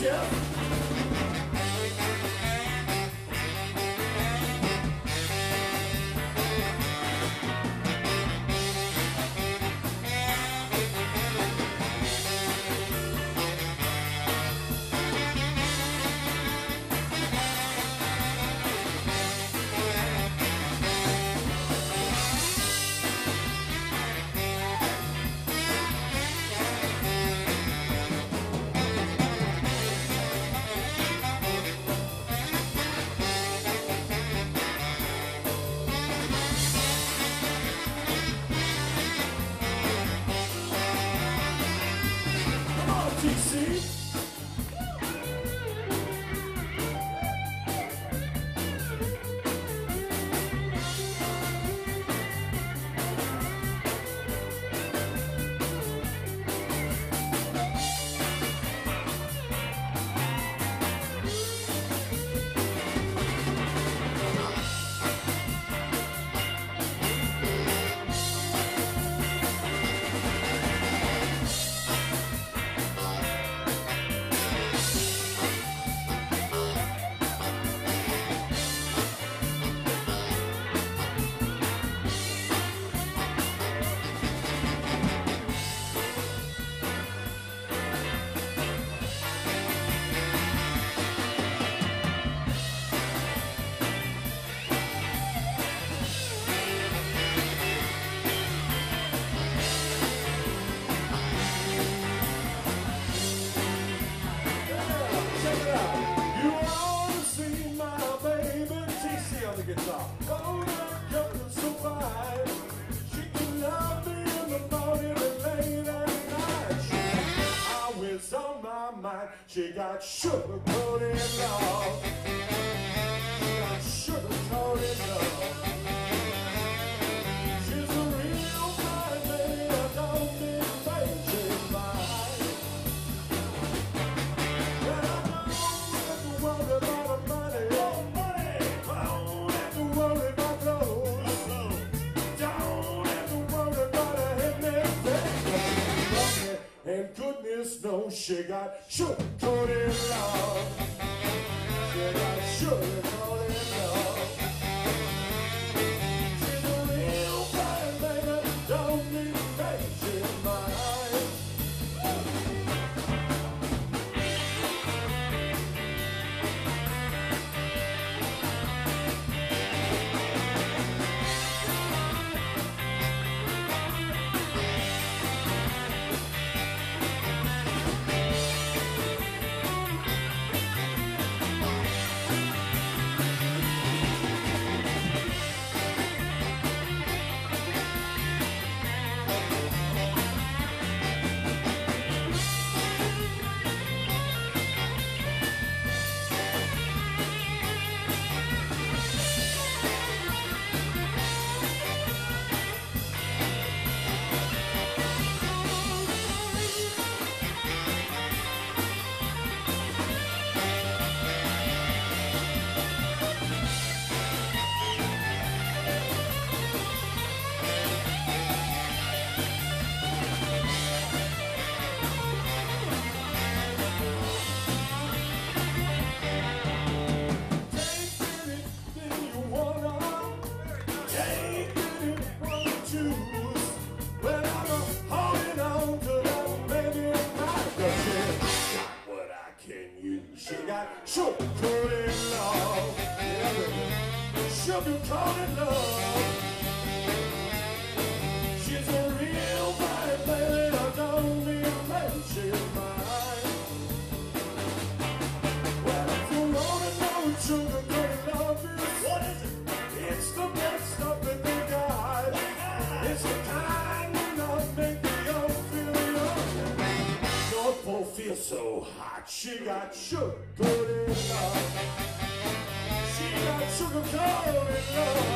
She got sugar-coated love. She got sugar-coated love. She's a real fine lady, I don't mean she's mine. And I don't have to worry about her money. Oh, money! I don't have to worry about clothes. Don't have to worry about her head and and goodness knows she got sugar-coated love. She got sugar-coated love. She's a real fine lady, don't need to make she's mine. She got sugar-coated love. Yeah, sugar-coated love. She's a real fine lady, I don't mean maybe she's mine. Well, if you wanna know what sugar-coated love is, what is it? It's the best stuff that they got. It's the kind you know make the young feel young. North Pole feels so hot. She got sugar-coated love. She got sugar-coated love.